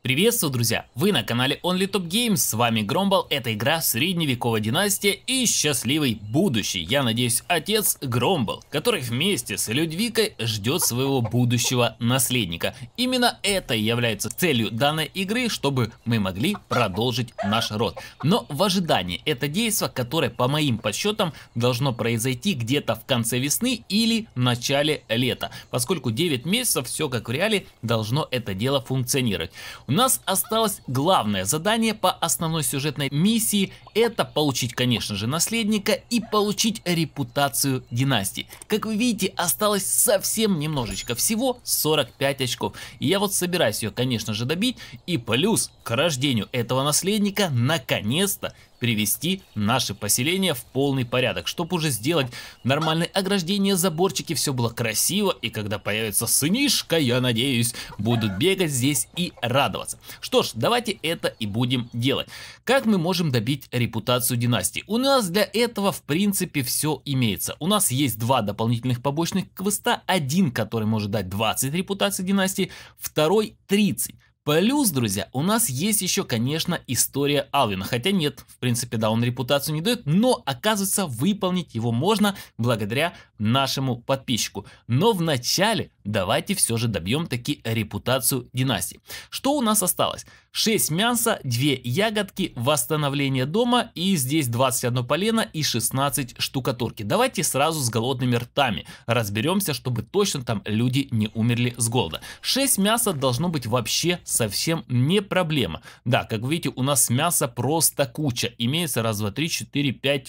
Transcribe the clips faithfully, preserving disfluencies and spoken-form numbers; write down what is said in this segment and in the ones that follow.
Приветствую, друзья! Вы на канале Only Top Games, с вами Громбал, это игра Средневековая династия и счастливый будущий. Я надеюсь, отец Громбал, который вместе с Людвигой ждет своего будущего наследника. Именно это и является целью данной игры, чтобы мы могли продолжить наш род. Но в ожидании это действо, которое по моим подсчетам должно произойти где-то в конце весны или начале лета, поскольку девять месяцев, все как в реале, должно это дело функционировать. У нас осталось главное задание по основной сюжетной миссии, это получить, конечно же, наследника и получить репутацию династии. Как вы видите, осталось совсем немножечко, всего сорок пять очков. И я вот собираюсь ее, конечно же, добить, и плюс к рождению этого наследника наконец-то привести наше поселение в полный порядок, чтобы уже сделать нормальное ограждение, заборчики, все было красиво, и когда появится сынишка, я надеюсь, будут бегать здесь и радоваться. Что ж, давайте это и будем делать. Как мы можем добить репутацию династии? У нас для этого в принципе все имеется. У нас есть два дополнительных побочных квеста, один, который может дать двадцать репутаций династии, второй тридцать. Плюс, друзья, у нас есть еще, конечно, история Алвина. Хотя нет, в принципе, да, он репутацию не дает, но, оказывается, выполнить его можно благодаря нашему подписчику. Но вначале давайте все же добьем таки репутацию династии. Что у нас осталось? шесть мяса, две ягодки, восстановление дома, и здесь двадцать одно полено и шестнадцать штукатурки. Давайте сразу с голодными ртами разберемся, чтобы точно там люди не умерли с голода. шесть мяса должно быть вообще совсем не проблема. Да, как видите, у нас мяса просто куча. Имеется раз, два, три, четыре, пять...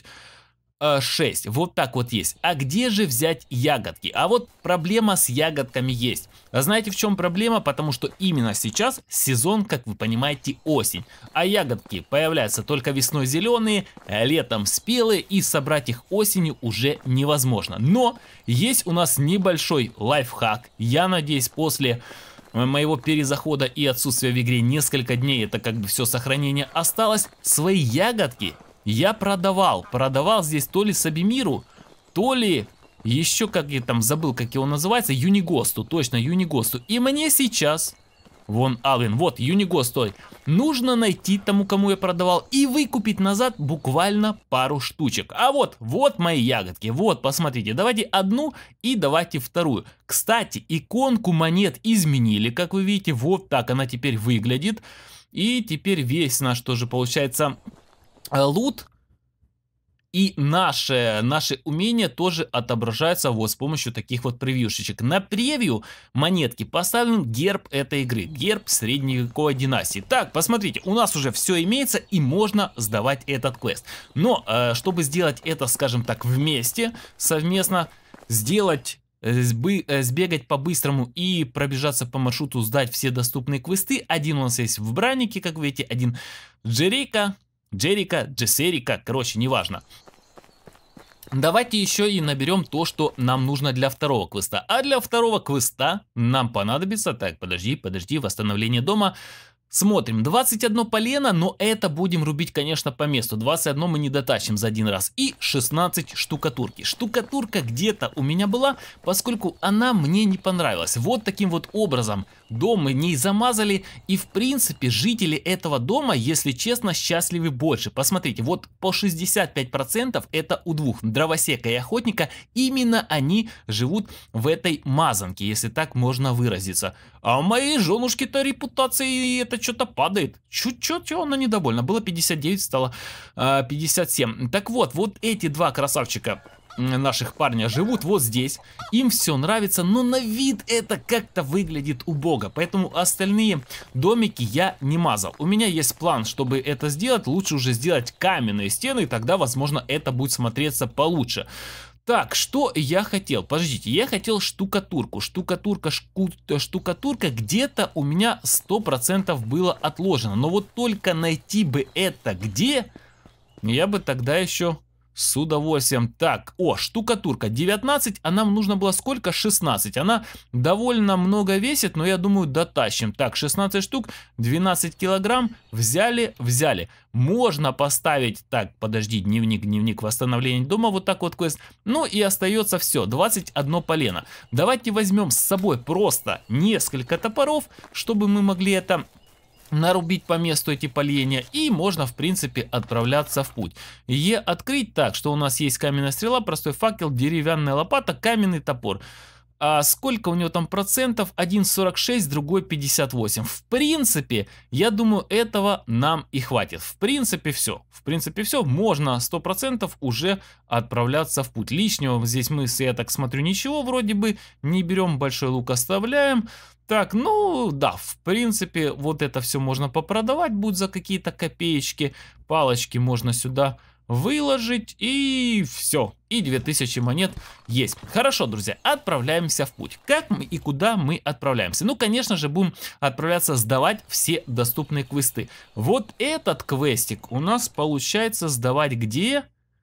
шесть. Вот так вот есть. А где же взять ягодки? А вот проблема с ягодками есть. А знаете, в чем проблема? Потому что именно сейчас сезон, как вы понимаете, осень. А ягодки появляются только весной зеленые, летом спелые, и собрать их осенью уже невозможно. Но есть у нас небольшой лайфхак. Я надеюсь, после моего перезахода и отсутствия в игре несколько дней, это как бы все сохранение осталось, свои ягодки я продавал, продавал здесь то ли Сабимиру, то ли еще, как я там забыл, как его называется, Юнигосту, точно Юнигосту. И мне сейчас, вон Алвин, вот Юнигост, той, нужно найти тому, кому я продавал, и выкупить назад буквально пару штучек. А вот, вот мои ягодки, вот, посмотрите, давайте одну и давайте вторую. Кстати, иконку монет изменили, как вы видите, вот так она теперь выглядит. И теперь весь наш тоже получается лут и наши, наши умения тоже отображаются вот с помощью таких вот превьюшечек. На превью монетки поставлен герб этой игры, герб средневековой династии. Так, посмотрите, у нас уже все имеется и можно сдавать этот квест. Но э, чтобы сделать это, скажем так, вместе, совместно, сделать... сбегать по-быстрому и пробежаться по маршруту, сдать все доступные квесты. Один у нас есть в браннике, как вы видите, один Джерика, Джерика, Джессерика, короче, неважно. Давайте еще и наберем то, что нам нужно для второго квеста. А для второго квеста нам понадобится... Так, подожди, подожди, восстановление дома. Смотрим, двадцать одно полено, но это будем рубить, конечно, по месту. двадцать одно мы не дотащим за один раз. И шестнадцать штукатурки. Штукатурка где-то у меня была, поскольку она мне не понравилась. Вот таким вот образом дом мы не замазали. И в принципе жители этого дома, если честно, счастливы больше. Посмотрите, вот по шестьдесят пять процентов это у двух, дровосека и охотника. Именно они живут в этой мазанке, если так можно выразиться. А у моей женушки-то репутация это что-то падает. Чуть-чуть она недовольна. Было пятьдесят девять, стало э, пятьдесят семь. Так вот, вот эти два красавчика наших парня живут вот здесь. Им все нравится, но на вид это как-то выглядит убого. Поэтому остальные домики я не мазал. У меня есть план, чтобы это сделать. Лучше уже сделать каменные стены, и тогда, возможно, это будет смотреться получше. Так, что я хотел? Подождите, я хотел штукатурку. Штукатурка, шку, штукатурка где-то у меня сто процентов было отложено. Но вот только найти бы это где, я бы тогда еще с удовольствием. Так, о, штукатурка девятнадцать, а нам нужно было сколько? шестнадцать. Она довольно много весит, но я думаю, дотащим. Так, шестнадцать штук, двенадцать килограмм. Взяли, взяли. Можно поставить, так, подожди, дневник, дневник восстановления дома, вот так вот квест. Ну и остается все, двадцать одно полено. Давайте возьмем с собой просто несколько топоров, чтобы мы могли это нарубить по месту эти поленья, и можно в принципе отправляться в путь. Е открыть так, что у нас есть каменная стрела, простой факел, деревянная лопата, каменный топор. А сколько у него там процентов? один сорок шесть, другой пятьдесят восемь. В принципе, я думаю, этого нам и хватит. В принципе, все. В принципе, все. Можно сто процентов уже отправляться в путь. Лишнего здесь мы, я так смотрю, ничего вроде бы не берем. Большой лук оставляем. Так, ну да, в принципе, вот это все можно попродавать будет за какие-то копеечки. Палочки можно сюда выложить, и все. И две тысячи монет есть. Хорошо, друзья, отправляемся в путь. Как мы и куда мы отправляемся? Ну, конечно же, будем отправляться сдавать все доступные квесты. Вот этот квестик у нас получается сдавать где?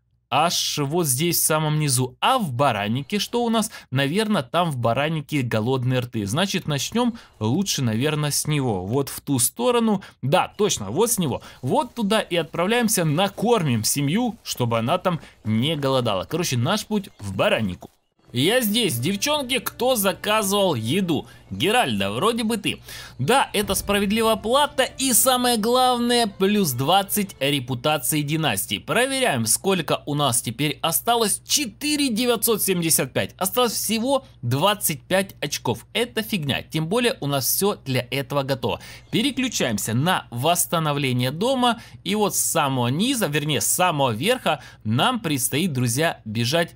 Аж вот здесь в самом низу. А в бараннике что у нас? Наверное, там в бараннике голодные рты. Значит, начнем лучше, наверное, с него. Вот в ту сторону. Да, точно, вот с него. Вот туда и отправляемся, накормим семью, чтобы она там не голодала. Короче, наш путь в бараннику. Я здесь, девчонки, кто заказывал еду? Геральда, вроде бы ты. Да, это справедливая плата и самое главное, плюс двадцать репутации династии. Проверяем, сколько у нас теперь осталось. четыре тысячи девятьсот семьдесят пять. Осталось всего двадцать пять очков. Это фигня, тем более у нас все для этого готово. Переключаемся на восстановление дома. И вот с самого низа, вернее с самого верха, нам предстоит, друзья, бежать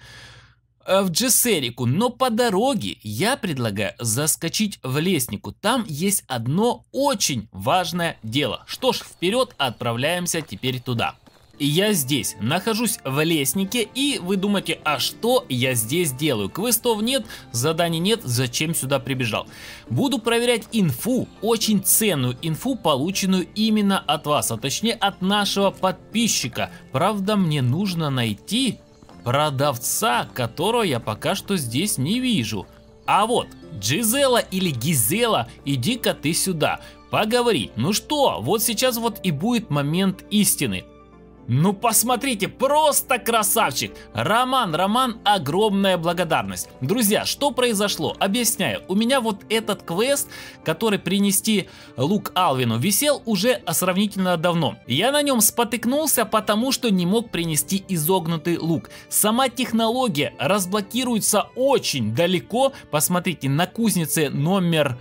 в Джессерику, но по дороге я предлагаю заскочить в Леснику. Там есть одно очень важное дело. Что ж, вперед отправляемся теперь туда. Я здесь нахожусь в Леснике, и вы думаете, а что я здесь делаю? Квестов нет, заданий нет, зачем сюда прибежал? Буду проверять инфу, очень ценную инфу, полученную именно от вас, а точнее от нашего подписчика. Правда, мне нужно найти продавца, которого я пока что здесь не вижу. А вот, Джизела или Гизела, иди-ка ты сюда, поговори. Ну что, вот сейчас вот и будет момент истины. Ну посмотрите, просто красавчик! Роман, Роман, огромная благодарность. Друзья, что произошло? Объясняю. У меня вот этот квест, который принести лук Алвину, висел уже сравнительно давно. Я на нем спотыкнулся, потому что не мог принести изогнутый лук. Сама технология разблокируется очень далеко. Посмотрите, на кузнице номер...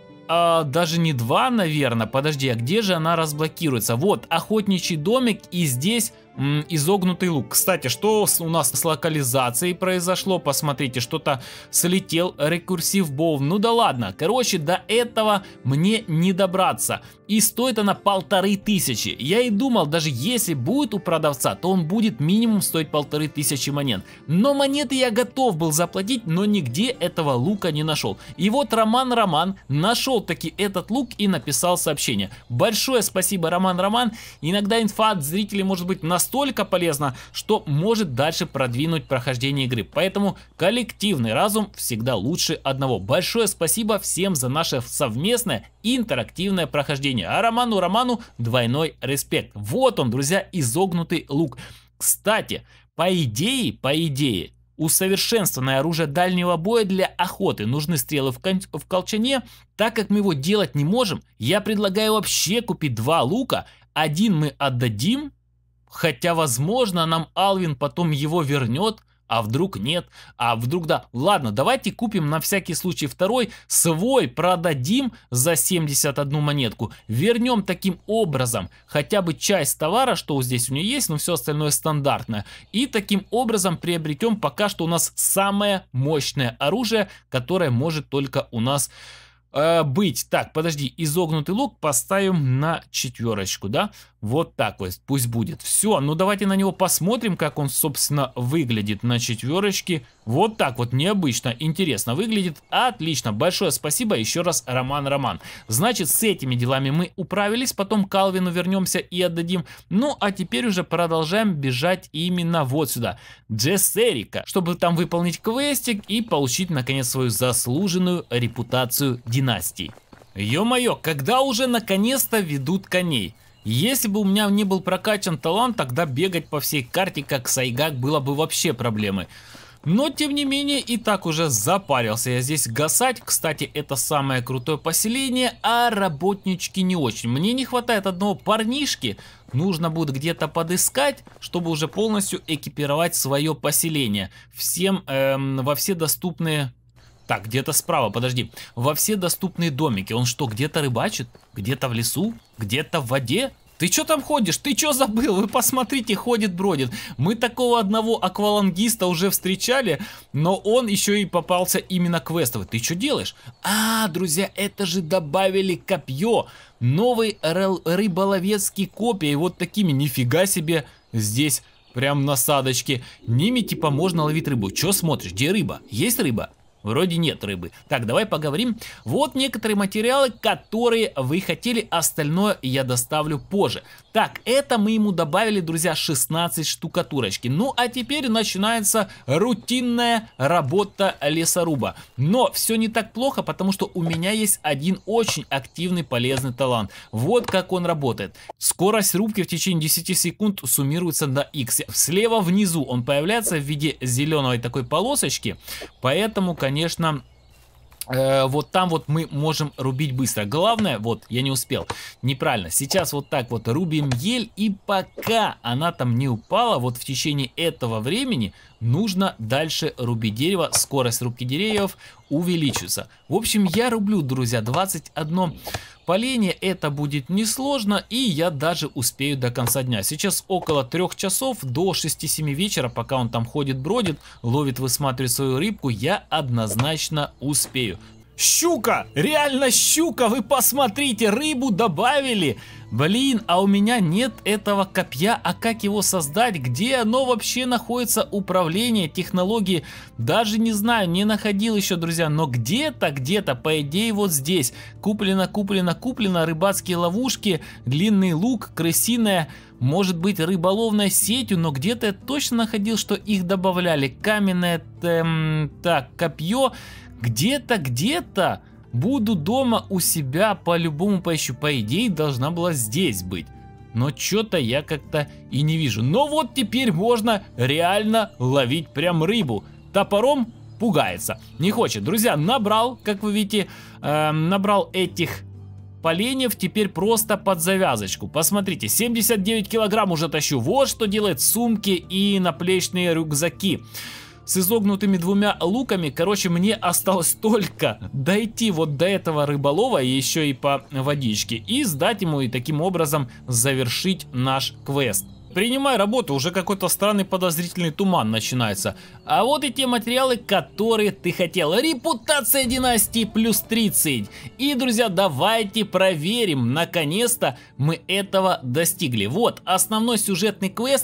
А, даже не два, наверное. Подожди, а где же она разблокируется? Вот, охотничий домик, и здесь м, изогнутый лук. Кстати, что у нас с локализацией произошло? Посмотрите, что-то слетел рекурсив боу. Ну да ладно. Короче, до этого мне не добраться. И стоит она полторы тысячи. Я и думал, даже если будет у продавца, то он будет минимум стоить полторы тысячи монет. Но монеты я готов был заплатить, но нигде этого лука не нашел. И вот Роман Роман нашел таки этот лук и написал сообщение. Большое спасибо, Роман Роман. Иногда инфа от зрителей может быть настолько полезна, что может дальше продвинуть прохождение игры. Поэтому коллективный разум всегда лучше одного. Большое спасибо всем за наше совместное интерактивное прохождение. А Роману Роману двойной респект. Вот он, друзья, изогнутый лук. Кстати, по идее, по идее, усовершенствованное оружие дальнего боя для охоты. Нужны стрелы в, кон в колчане. Так как мы его делать не можем, я предлагаю вообще купить два лука. Один мы отдадим, хотя, возможно, нам Алвин потом его вернет. А вдруг нет? А вдруг да? Ладно, давайте купим на всякий случай второй. Свой продадим за семьдесят одну монетку. Вернем таким образом хотя бы часть товара, что здесь у нее есть, но все остальное стандартное. И таким образом приобретем пока что у нас самое мощное оружие, которое может только у нас э, быть. Так, подожди, изогнутый лук поставим на четверочку, да? Вот так вот, пусть будет. Все, ну давайте на него посмотрим, как он, собственно, выглядит на четверочке. Вот так вот, необычно, интересно выглядит. Отлично, большое спасибо еще раз, Роман Роман. Значит, с этими делами мы управились, потом к Алвину вернемся и отдадим. Ну, а теперь уже продолжаем бежать именно вот сюда, Джессерика, чтобы там выполнить квестик и получить, наконец, свою заслуженную репутацию династии. Ё-моё, когда уже наконец-то ведут коней? Если бы у меня не был прокачан талант, тогда бегать по всей карте как Сайгак было бы вообще проблемой. Но тем не менее и так уже запарился я здесь гасать. Кстати, это самое крутое поселение, а работнички не очень. Мне не хватает одного парнишки. Нужно будет где-то подыскать, чтобы уже полностью экипировать свое поселение. Всем эм, во все доступные... Так, где-то справа, подожди. Во все доступные домики. Он что, где-то рыбачит? Где-то в лесу? Где-то в воде? Ты что там ходишь? Ты что забыл? Вы посмотрите, ходит, бродит. Мы такого одного аквалангиста уже встречали, но он еще и попался именно квестовый. Ты что делаешь? А, друзья, это же добавили копье. Новый рыболовецкий копья. И вот такими, нифига себе, здесь прям насадочки. Ними типа можно ловить рыбу. Че смотришь? Где рыба? Есть рыба? Вроде нет рыбы. Так, давай поговорим. Вот некоторые материалы, которые вы хотели, остальное я доставлю позже. Так, это мы ему добавили, друзья, шестнадцать штукатурочки. Ну, а теперь начинается рутинная работа лесоруба. Но все не так плохо, потому что у меня есть один очень активный полезный талант. Вот как он работает. Скорость рубки в течение десяти секунд суммируется на икс. Слева внизу он появляется в виде зеленой такой полосочки. Поэтому, конечно... Э, вот там вот мы можем рубить быстро. Главное, вот, я не успел. Неправильно. Сейчас вот так вот рубим ель, и пока она там не упала, вот в течение этого времени нужно дальше рубить дерево. Скорость рубки деревьев увеличится. В общем, я рублю, друзья, двадцать одно поленье. Это будет несложно, и я даже успею до конца дня. Сейчас около трех часов, до шести-семи вечера, пока он там ходит, бродит, ловит, высматривает свою рыбку, я однозначно успею. Щука! Реально щука! Вы посмотрите, рыбу добавили! Блин, а у меня нет этого копья, а как его создать? Где оно вообще находится? Управление, технологии? Даже не знаю, не находил еще, друзья, но где-то, где-то, по идее, вот здесь. Куплено, куплено, куплено, рыбацкие ловушки, длинный лук, крысиная, может быть, рыболовной сетью, но где-то я точно находил, что их добавляли. Каменное, эм, так, копье. Где-то, где-то буду дома у себя, по-любому поищу. По идее, должна была здесь быть. Но что-то я как-то и не вижу. Но вот теперь можно реально ловить прям рыбу. Топором пугается. Не хочет. Друзья, набрал, как вы видите, э, набрал этих поленьев. Теперь просто под завязочку. Посмотрите, семьдесят девять килограмм уже тащу. Вот что делает сумки и наплечные рюкзаки. С изогнутыми двумя луками, короче, мне осталось только дойти вот до этого рыболова, еще и по водичке, и сдать ему, и таким образом завершить наш квест. Принимай работу, уже какой-то странный подозрительный туман начинается. А вот и те материалы, которые ты хотел. Репутация династии плюс тридцать. И, друзья, давайте проверим, наконец-то мы этого достигли. Вот, основной сюжетный квест.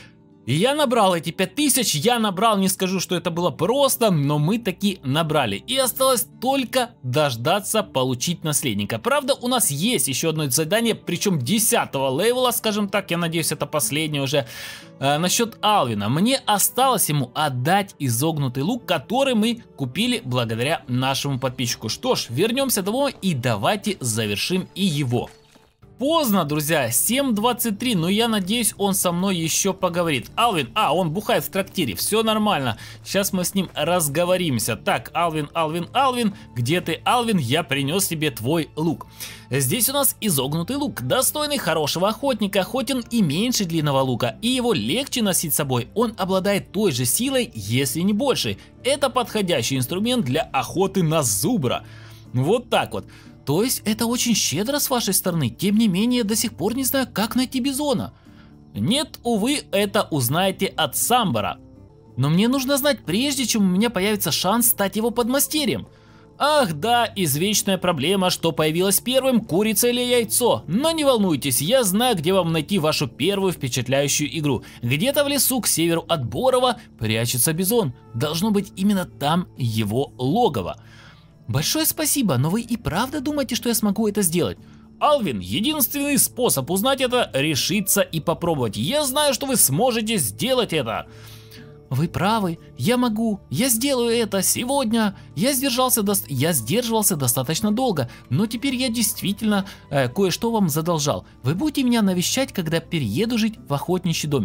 Я набрал эти пять тысяч, я набрал, не скажу, что это было просто, но мы таки набрали. И осталось только дождаться получить наследника. Правда, у нас есть еще одно задание, причем десятого левела, скажем так, я надеюсь, это последнее уже. Э, насчет Алвина. Мне осталось ему отдать изогнутый лук, который мы купили благодаря нашему подписчику. Что ж, вернемся домой и давайте завершим и его. Поздно, друзья, семь двадцать три, но я надеюсь, он со мной еще поговорит. Алвин, а, он бухает в трактире, все нормально. Сейчас мы с ним разговоримся. Так, Алвин, Алвин, Алвин, где ты, Алвин? Я принес тебе твой лук. Здесь у нас изогнутый лук, достойный хорошего охотника, хоть он и меньше длинного лука, и его легче носить с собой. Он обладает той же силой, если не больше. Это подходящий инструмент для охоты на зубра. Вот так вот. То есть это очень щедро с вашей стороны, тем не менее до сих пор не знаю, как найти бизона. Нет, увы, это узнаете от Самбара. Но мне нужно знать, прежде чем у меня появится шанс стать его подмастерьем. Ах да, извечная проблема, что появилась первым, курица или яйцо. Но не волнуйтесь, я знаю, где вам найти вашу первую впечатляющую игру. Где-то в лесу к северу от Борова прячется бизон. Должно быть именно там его логово. Большое спасибо, но вы и правда думаете, что я смогу это сделать? Алвин, единственный способ узнать это — решиться и попробовать. Я знаю, что вы сможете сделать это. Вы правы, я могу, я сделаю это сегодня. Я сдержался, до... я сдерживался достаточно долго, но теперь я действительно э, кое-что вам задолжал. Вы будете меня навещать, когда перееду жить в охотничий домик.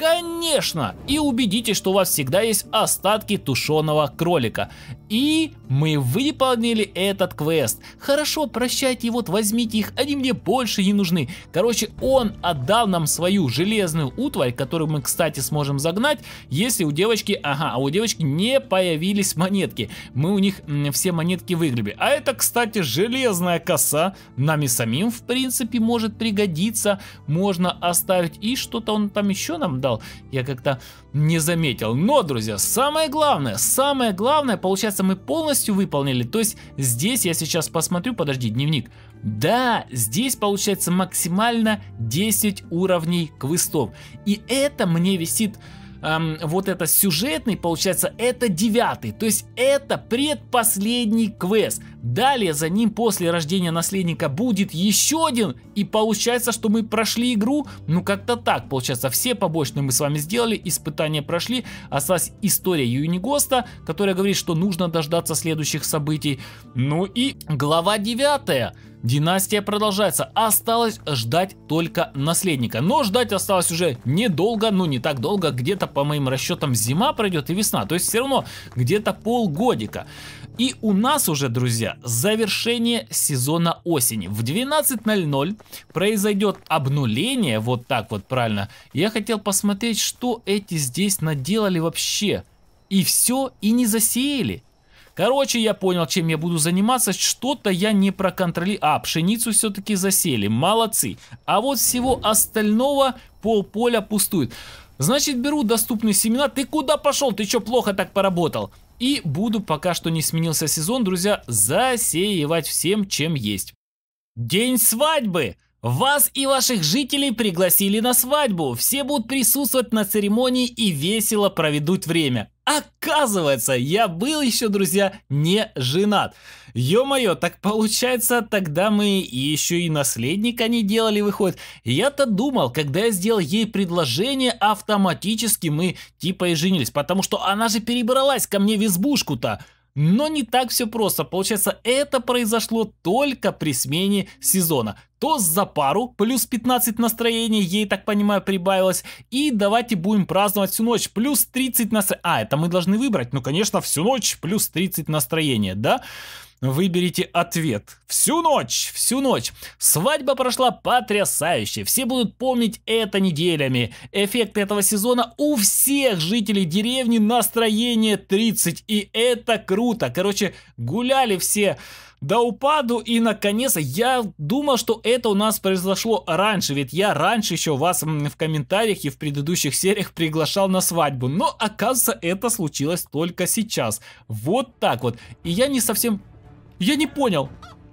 Конечно! И убедитесь, что у вас всегда есть остатки тушеного кролика. И мы выполнили этот квест. Хорошо, прощайте, вот возьмите их, они мне больше не нужны. Короче, он отдал нам свою железную утварь, которую мы, кстати, сможем загнать, если у девочки, ага, а у девочки не появились монетки. Мы у них все монетки выгребли. А это, кстати, железная коса. Нами самим, в принципе, может пригодиться. Можно оставить. И что-то он там еще нам дал. Я как-то не заметил. Но, друзья, самое главное, самое главное, получается, мы полностью выполнили. То есть здесь я сейчас посмотрю, подожди, дневник. Да, здесь получается максимально десять уровней квестов. И это мне висит... Эм, вот это сюжетный, получается, это девятый, то есть это предпоследний квест. Далее за ним после рождения наследника будет еще один, и получается, что мы прошли игру, ну как-то так, получается, все побочные мы с вами сделали, испытания прошли, осталась история Юнигоста, которая говорит, что нужно дождаться следующих событий. Ну и глава девятая. Династия продолжается, осталось ждать только наследника. Но ждать осталось уже недолго, ну не так долго, где-то по моим расчетам зима пройдет и весна, то есть все равно где-то полгодика. И у нас уже, друзья, завершение сезона осени. В двенадцать ноль ноль произойдет обнуление, вот так вот правильно. Я хотел посмотреть, что эти здесь наделали вообще. И все, и не засеяли. Короче, я понял, чем я буду заниматься. Что-то я не проконтролировал. А, пшеницу все-таки засели. Молодцы. А вот всего остального полполя пустует. Значит, беру доступные семена. Ты куда пошел? Ты что, плохо так поработал? И буду, пока что не сменился сезон, друзья, засеивать всем, чем есть. День свадьбы! Вас и ваших жителей пригласили на свадьбу. Все будут присутствовать на церемонии и весело проведут время. Оказывается, я был еще, друзья, не женат. Ё-моё, так получается, тогда мы еще и наследника не делали, выходит. Я-то думал, когда я сделал ей предложение, автоматически мы типа и женились. Потому что она же перебралась ко мне в избушку-то. Но не так все просто. Получается, это произошло только при смене сезона. То за пару плюс пятнадцать настроения, ей, так понимаю, прибавилось. И давайте будем праздновать всю ночь плюс тридцать настроения. А, это мы должны выбрать. Ну, конечно, всю ночь плюс тридцать настроения, да? Выберите ответ. Всю ночь, всю ночь. Свадьба прошла потрясающе. Все будут помнить это неделями. Эффект этого сезона у всех жителей деревни настроение тридцать. И это круто. Короче, гуляли все до упаду. И наконец, я думал, что это у нас произошло раньше. Ведь я раньше еще вас в комментариях и в предыдущих сериях приглашал на свадьбу. Но оказывается, это случилось только сейчас. Вот так вот. И я не совсем... Я не понял.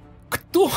Кто?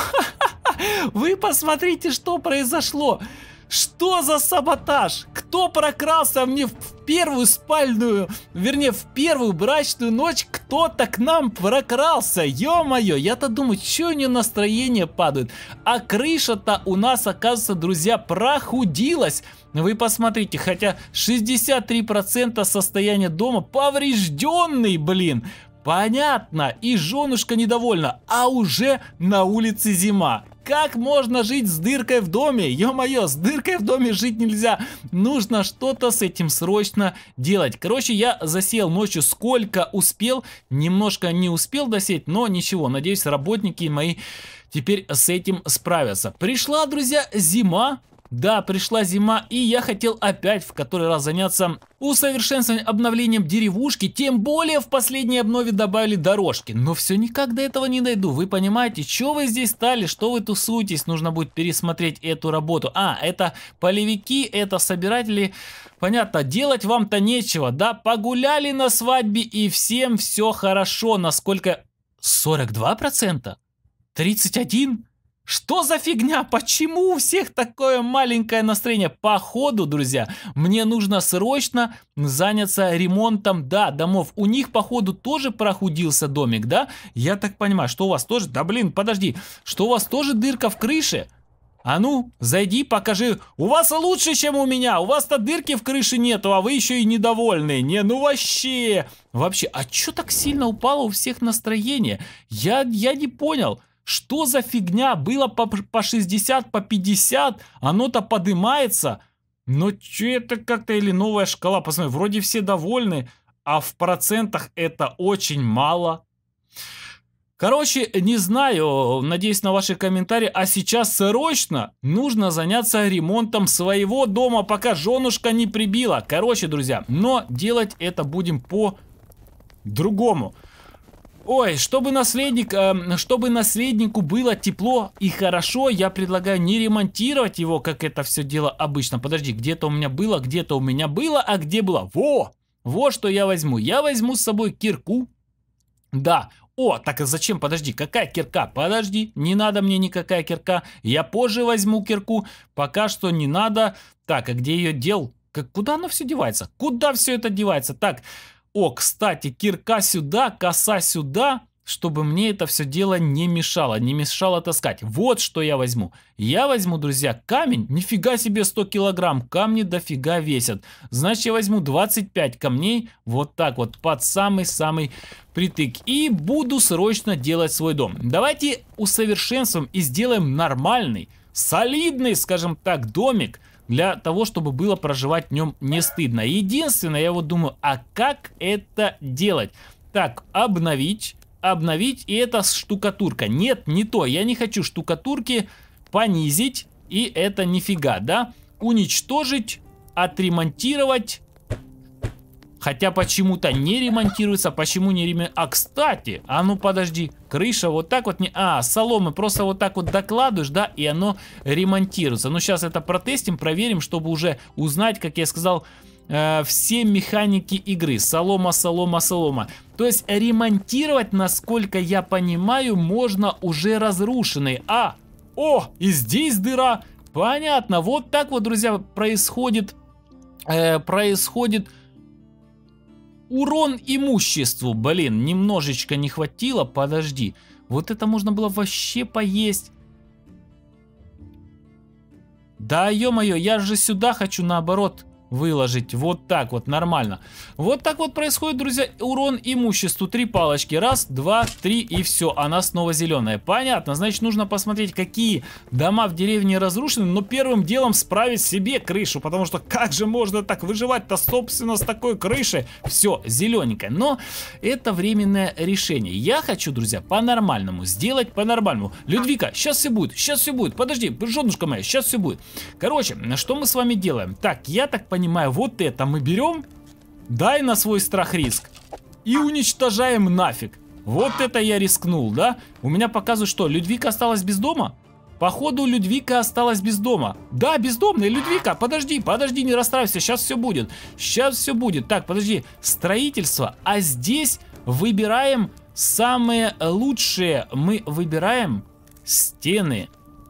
Вы посмотрите, что произошло. Что за саботаж? Кто прокрался мне в первую спальную, вернее, в первую брачную ночь? Кто-то к нам прокрался. Ё-моё, я-то думаю, что у нее настроение падает. А крыша-то у нас, оказывается, друзья, прохудилась. Вы посмотрите, хотя шестьдесят три процента состояния дома поврежденный, блин. Понятно, и женушка недовольна, а уже на улице зима. Как можно жить с дыркой в доме? Ё-моё, с дыркой в доме жить нельзя. Нужно что-то с этим срочно делать. Короче, я засеял ночью сколько успел. Немножко не успел досеять, но ничего. Надеюсь, работники мои теперь с этим справятся. Пришла, друзья, зима. Да, пришла зима, и я хотел опять в который раз заняться усовершенствованием, обновлением деревушки, тем более в последней обнове добавили дорожки. Но все никак до этого не дойду, вы понимаете, что вы здесь стали, что вы тусуетесь, нужно будет пересмотреть эту работу. А, это полевики, это собиратели, понятно, делать вам-то нечего, да, погуляли на свадьбе и всем все хорошо, насколько... сорок два процента? тридцать один процент? Что за фигня? Почему у всех такое маленькое настроение? Походу, друзья, мне нужно срочно заняться ремонтом, да, домов. У них, походу, тоже прохудился домик, да? Я так понимаю, что у вас тоже... Да блин, подожди, что у вас тоже дырка в крыше? А ну, зайди, покажи. У вас лучше, чем у меня. У вас-то дырки в крыше нету, а вы еще и недовольны. Не, ну вообще. Вообще, а что так сильно упало у всех настроение? Я, я не понял. Что за фигня? Было по, по шестьдесят, по пятьдесят, оно-то подымается. Но что это как-то или новая шкала? Посмотри, вроде все довольны, а в процентах это очень мало. Короче, не знаю, надеюсь на ваши комментарии, а сейчас срочно нужно заняться ремонтом своего дома, пока женушка не прибила. Короче, друзья, но делать это будем по-другому. Ой, чтобы наследник, э, чтобы наследнику было тепло и хорошо, я предлагаю не ремонтировать его, как это все дело обычно. Подожди, где-то у меня было, где-то у меня было, а где было? Во! Вот что я возьму. Я возьму с собой кирку. Да. О, так а зачем? Подожди, какая кирка? Подожди, не надо мне никакая кирка. Я позже возьму кирку. Пока что не надо. Так, а где ее дел? Как, куда оно все девается? Куда все это девается? Так, о, кстати, кирка сюда, коса сюда, чтобы мне это все дело не мешало, не мешало таскать. Вот что я возьму. Я возьму, друзья, камень. Нифига себе сто килограмм. Камни дофига весят. Значит, я возьму двадцать пять камней. Вот так вот, под самый-самый притык. И буду срочно делать свой дом. Давайте усовершенствуем и сделаем нормальный, солидный, скажем так, домик. Для того, чтобы было проживать в нем не стыдно. Единственное, я вот думаю, а как это делать? Так, обновить. Обновить, и это штукатурка. Нет, не то. Я не хочу штукатурки. Понизить. И это нифига, да? Уничтожить. Отремонтировать. Хотя почему-то не ремонтируется. Почему не ремонтируется? А, кстати, а ну подожди. Крыша вот так вот не... А, соломы просто вот так вот докладываешь, да, и оно ремонтируется. Ну, сейчас это протестим, проверим, чтобы уже узнать, как я сказал, э, все механики игры. Солома, солома, солома. То есть ремонтировать, насколько я понимаю, можно уже разрушенные. А, о, и здесь дыра. Понятно. Вот так вот, друзья, происходит... Э, происходит... Урон имуществу, блин, немножечко не хватило, подожди. Вот это можно было вообще поесть. Да, ё-моё, я же сюда хочу наоборот выложить. Вот так вот, нормально. Вот так вот происходит, друзья, урон имуществу. Три палочки. Раз, два, три, и все. Она снова зеленая. Понятно. Значит, нужно посмотреть, какие дома в деревне разрушены. Но первым делом справить себе крышу. Потому что как же можно так выживать-то, собственно, с такой крышей? Все, зелененькое. Но это временное решение. Я хочу, друзья, по-нормальному. Сделать по-нормальному. Людвика, сейчас все будет. Сейчас все будет. Подожди, женушка моя, сейчас все будет. Короче, что мы с вами делаем? Так, я так понимаю, понимаю, вот это мы берем, дай на свой страх риск и уничтожаем нафиг. Вот это я рискнул, да? У меня показывает, что Людвика осталась без дома. Походу, Людвика осталась без дома. Да, бездомная Людвика, подожди, подожди, не расстраивайся, сейчас все будет. Сейчас все будет. Так, подожди, строительство, а здесь выбираем самые лучшие. Мы выбираем стены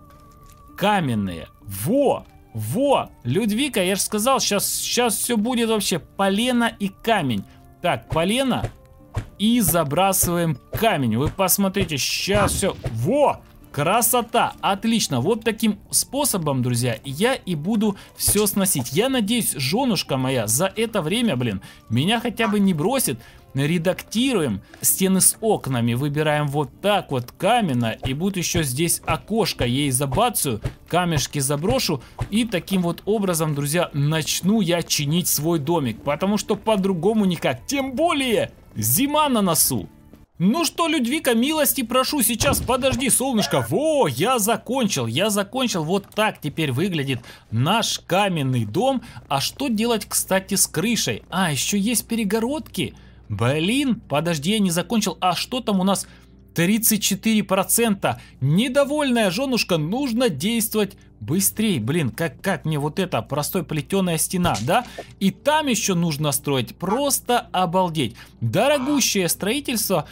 каменные. Во! Во, Людвика, я же сказал, сейчас, сейчас все будет вообще полено и камень. Так, полено и забрасываем камень. Вы посмотрите, сейчас все. Во, красота, отлично. Вот таким способом, друзья, я и буду все сносить. Я надеюсь, женушка моя за это время, блин, меня хотя бы не бросит. Редактируем стены с окнами, выбираем вот так вот каменно, и будет еще здесь окошко, ей забацаю, камешки заброшу, и таким вот образом, друзья, начну я чинить свой домик, потому что по-другому никак, тем более зима на носу. Ну что, Людвика, милости прошу, сейчас, подожди, солнышко, во, я закончил, я закончил, вот так теперь выглядит наш каменный дом. А что делать, кстати, с крышей? А, еще есть перегородки. Блин, подожди, я не закончил. А что там у нас? тридцать четыре процента. Недовольная женушка, нужно действовать быстрее. Блин, как, как мне вот эта простой плетеная стена, да? И там еще нужно строить. Просто обалдеть. Дорогущее строительство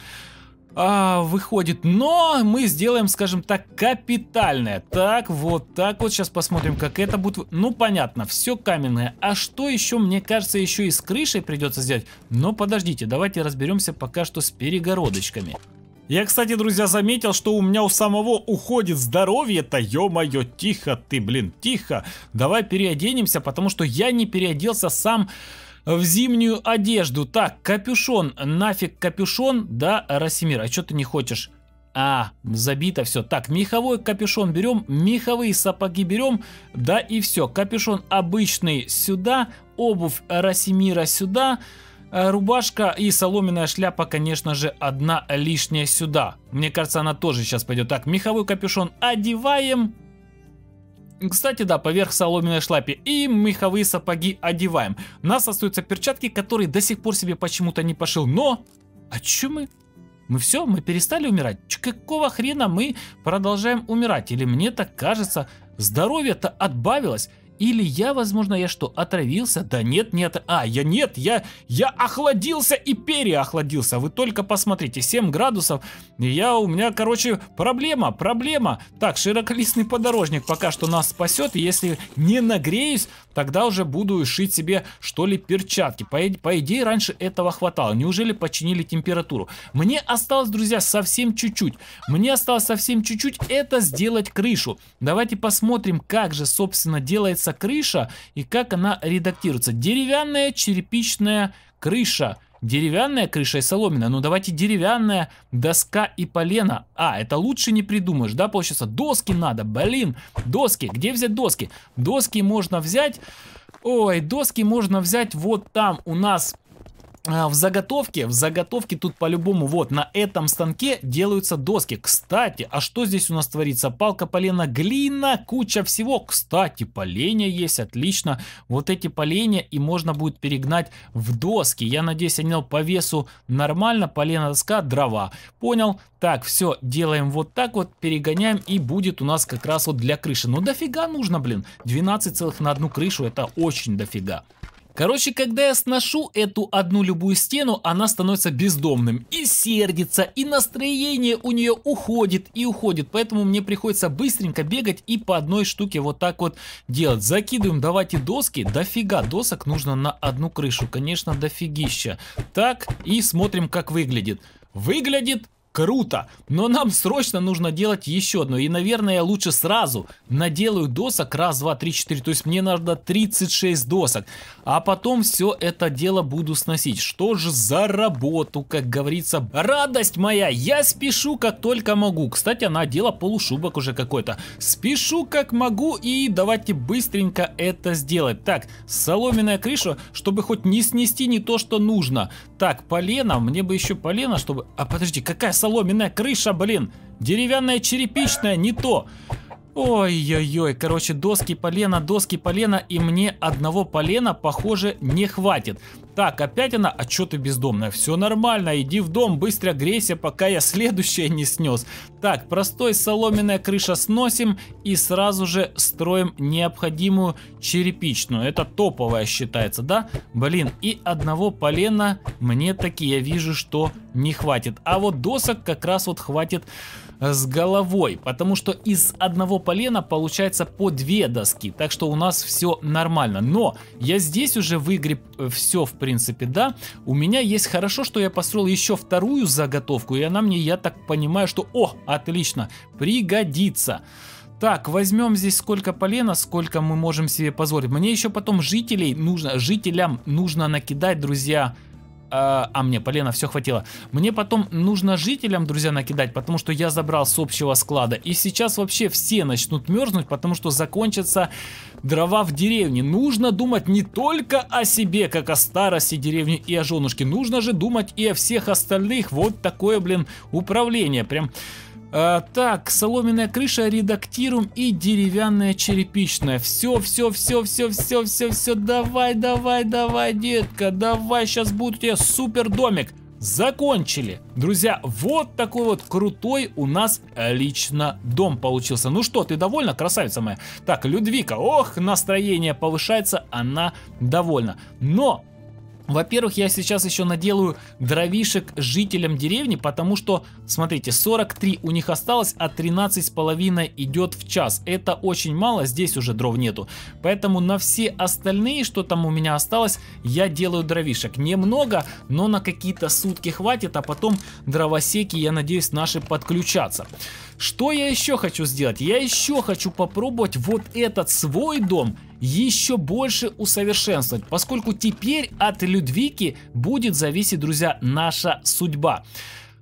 а, выходит. Но мы сделаем, скажем так, капитальное. Так, вот так вот. Сейчас посмотрим, как это будет. Ну, понятно, все каменное. А что еще, мне кажется, еще и с крышей придется сделать. Но подождите, давайте разберемся пока что с перегородочками. Я, кстати, друзья, заметил, что у меня у самого уходит здоровье-то, ё-моё, тихо ты, блин, тихо. Давай переоденемся, потому что я не переоделся сам в зимнюю одежду. Так, капюшон, нафиг капюшон, да, Расимир, а что ты не хочешь? А, забито все. Так, меховой капюшон берем, меховые сапоги берем, да и все. Капюшон обычный сюда, обувь Росимира сюда, рубашка и соломенная шляпа, конечно же, одна лишняя сюда. Мне кажется, она тоже сейчас пойдет. Так, меховой капюшон одеваем. Кстати, да, поверх соломенной шляпы. И меховые сапоги одеваем. У нас остаются перчатки, которые до сих пор себе почему-то не пошил. Но, а че мы? Мы все, мы перестали умирать? Ч, какого хрена мы продолжаем умирать? Или мне так кажется, здоровье-то отбавилось? Или я, возможно, я что, отравился? Да нет, нет. А, я нет, я, я охладился и переохладился. Вы только посмотрите, семь градусов. И я, у меня, короче, проблема, проблема. Так, широколистный подорожник пока что нас спасет. И если не нагреюсь, тогда уже буду шить себе, что ли, перчатки. По, по идее, раньше этого хватало. Неужели починили температуру? Мне осталось, друзья, совсем чуть-чуть. Мне осталось совсем чуть-чуть это сделать крышу. Давайте посмотрим, как же, собственно, делается крыша и как она редактируется. Деревянная черепичная крыша. Деревянная крыша и соломенная. Ну давайте деревянная, доска и полено. А, это лучше не придумаешь, да, получается? Доски надо, блин, доски. Где взять доски? Доски можно взять... Ой, доски можно взять вот там у нас... В заготовке, в заготовке тут по-любому вот на этом станке делаются доски. Кстати, а что здесь у нас творится? Палка, полено, глина, куча всего. Кстати, поленья есть, отлично. Вот эти поленья и можно будет перегнать в доски. Я надеюсь, они по весу нормально. Полено, доска, дрова. Понял? Так, все, делаем вот так вот, перегоняем и будет у нас как раз вот для крыши. Ну дофига нужно, блин. двенадцать целых на одну крышу, это очень дофига. Короче, когда я сношу эту одну любую стену, она становится бездомным. И сердится, и настроение у нее уходит и уходит. Поэтому мне приходится быстренько бегать и по одной штуке вот так вот делать. Закидываем, давайте доски. Дофига досок нужно на одну крышу. Конечно, дофигища. Так, и смотрим, как выглядит. Выглядит... Круто, но нам срочно нужно делать еще одно. И, наверное, я лучше сразу наделаю досок. Раз, два, три, четыре. То есть мне надо тридцать шесть досок. А потом все это дело буду сносить. Что же за работу, как говорится. Радость моя, я спешу как только могу. Кстати, она одела полушубок уже какой-то. Спешу как могу и давайте быстренько это сделать. Так, соломенная крыша, чтобы хоть не снести не то, что нужно. Так, полено, мне бы еще полено, чтобы... А подожди, какая соломенная крыша, блин? Деревянная, черепичная, не то. Ой-ой-ой, короче, доски полена, доски полена, и мне одного полена, похоже, не хватит. Так, опять она, а что ты бездомная? Все нормально, иди в дом, быстро грейся, пока я следующее не снес. Так, простой соломенная крыша сносим и сразу же строим необходимую черепичную. Это топовая считается, да? Блин, и одного полена мне таки, я вижу, что не хватит. А вот досок как раз вот хватит с головой, потому что из одного полена получается по две доски, так что у нас все нормально. Но я здесь уже выгреб все, в принципе, да. У меня есть хорошо, что я построил еще вторую заготовку, и она мне, я так понимаю, что, о, отлично, пригодится. Так, возьмем здесь сколько полена, сколько мы можем себе позволить. Мне еще потом жителей нужно, жителям нужно накидать, друзья. А, а мне полена все хватило. Мне потом нужно жителям, друзья, накидать, потому что я забрал с общего склада. И сейчас вообще все начнут мерзнуть, потому что закончатся дрова в деревне. Нужно думать не только о себе, как о старости деревни и о женушке. Нужно же думать и о всех остальных. Вот такое, блин, управление. Прям... А, так, соломенная крыша редактируем и деревянная черепичная. Все, все, все, все, все, все, все. Давай, давай, давай, детка, давай, сейчас будет у тебя супер домик. Закончили. Друзья, вот такой вот крутой у нас лично дом получился. Ну что, ты довольна, красавица моя? Так, Людвика, ох, настроение повышается, она довольна. Но... Во-первых, я сейчас еще наделаю дровишек жителям деревни, потому что, смотрите, сорок три у них осталось, а тринадцать с половиной идет в час. Это очень мало, здесь уже дров нету. Поэтому на все остальные, что там у меня осталось, я делаю дровишек. Немного, но на какие-то сутки хватит, а потом дровосеки, я надеюсь, наши подключатся. Что я еще хочу сделать? Я еще хочу попробовать вот этот свой дом еще больше усовершенствовать, поскольку теперь от Людвики будет зависеть, друзья, наша судьба.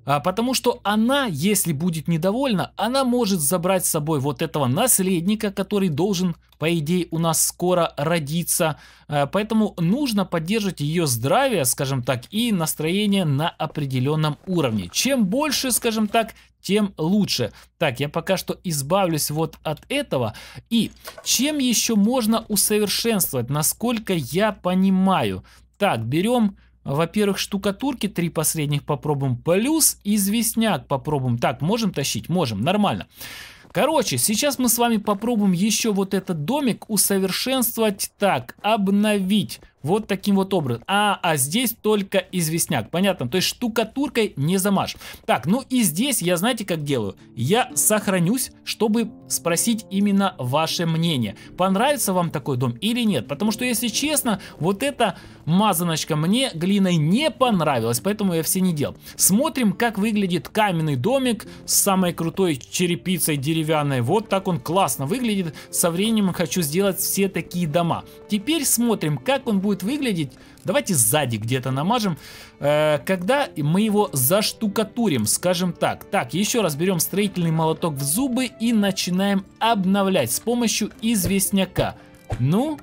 А потому что она, если будет недовольна, она может забрать с собой вот этого наследника, который должен, по идее, у нас скоро родиться. Поэтому нужно поддерживать ее здравие, скажем так, и настроение на определенном уровне. Чем больше, скажем так, тем лучше. Так, я пока что избавлюсь вот от этого. И чем еще можно усовершенствовать, насколько я понимаю. Так, берем... Во-первых, штукатурки три последних попробуем, плюс известняк попробуем. Так, можем тащить? Можем, нормально. Короче, сейчас мы с вами попробуем еще вот этот домик усовершенствовать. Так, обновить. Вот таким вот образом. А, а здесь только известняк. Понятно, то есть штукатуркой не замажь. Так, ну и здесь я, знаете, как делаю? Я сохранюсь, чтобы спросить именно ваше мнение. Понравится вам такой дом или нет? Потому что, если честно, вот эта мазаночка мне глиной не понравилась, поэтому я все не делал. Смотрим, как выглядит каменный домик с самой крутой черепицей деревянной. Вот так он классно выглядит. Со временем хочу сделать все такие дома. Теперь смотрим, как он будет выглядеть. Давайте сзади где-то намажем, э, когда мы его заштукатурим, скажем так. Так, еще раз берем строительный молоток в зубы и начинаем обновлять с помощью известняка. Ну...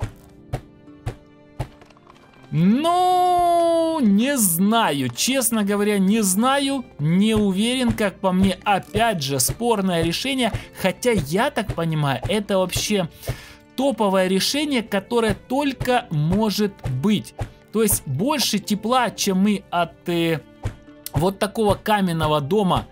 Ну, не знаю, честно говоря, не знаю, не уверен, как по мне, опять же, спорное решение, хотя я так понимаю, это вообще топовое решение, которое только может быть. То есть больше тепла, чем мы от э, вот такого каменного дома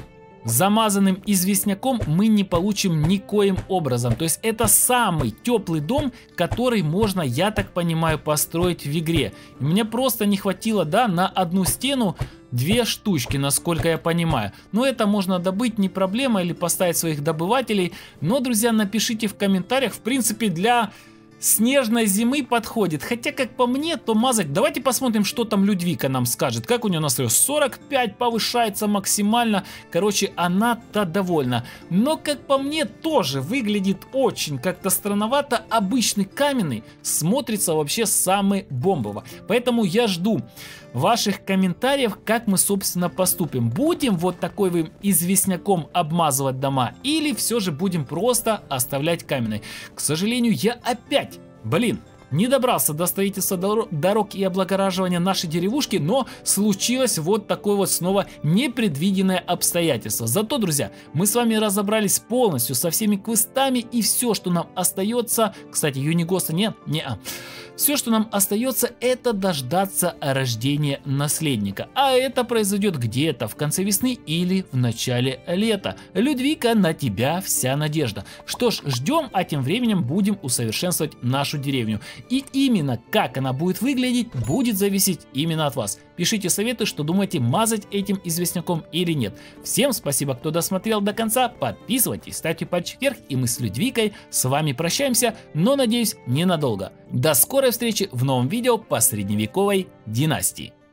замазанным известняком, мы не получим никоим образом. То есть это самый теплый дом, который можно, я так понимаю, построить в игре. И мне просто не хватило, да, на одну стену две штучки, насколько я понимаю. Но это можно добыть, не проблема, или поставить своих добывателей. Но, друзья, напишите в комментариях, в принципе, для... снежной зимы подходит. Хотя, как по мне, то мазать... Давайте посмотрим, что там Людвика нам скажет. Как у нее настрой? сорок пять повышается максимально. Короче, она-то довольна. Но, как по мне, тоже выглядит очень как-то странновато. Обычный каменный смотрится вообще самый бомбово. Поэтому я жду ваших комментариев, как мы, собственно, поступим. Будем вот такой вот известняком обмазывать дома или все же будем просто оставлять каменный? К сожалению, я опять, блин, не добрался до строительства дорог и облагораживания нашей деревушки, но случилось вот такое вот снова непредвиденное обстоятельство. Зато, друзья, мы с вами разобрались полностью со всеми квестами, и все, что нам остается... Кстати, Юнигоста нет? Не-а. Все, что нам остается, это дождаться рождения наследника. А это произойдет где-то в конце весны или в начале лета. Людвика, на тебя вся надежда. Что ж, ждем, а тем временем будем усовершенствовать нашу деревню. И именно как она будет выглядеть, будет зависеть именно от вас. Пишите советы, что думаете, мазать этим известняком или нет. Всем спасибо, кто досмотрел до конца. Подписывайтесь, ставьте пальчик вверх, и мы с Людвикой с вами прощаемся, но, надеюсь, ненадолго. До скорой встречи в новом видео по средневековой династии.